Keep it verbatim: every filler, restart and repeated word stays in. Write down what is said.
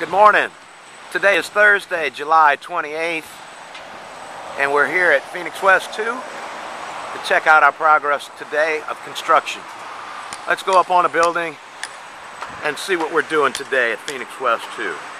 Good morning. Today is Thursday, July twenty-eighth, and we're here at Phoenix West two to check out our progress today of construction. Let's go up on a building and see what we're doing today at Phoenix West two.